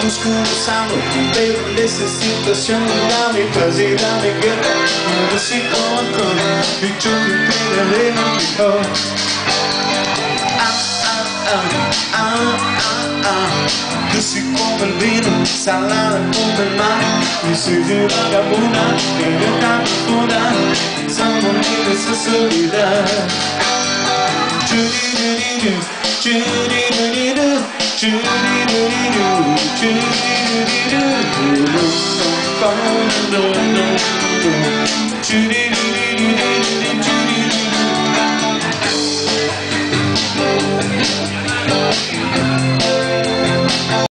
buscando, pero necesitación, dame paz y dame guerra, no sé cómo, y yo me pegaré mejor. Dulce como el vino, salada como el mar, y soy de vagabunda, en esta profunda, pensando en esa soledad. No, no, no, no, no.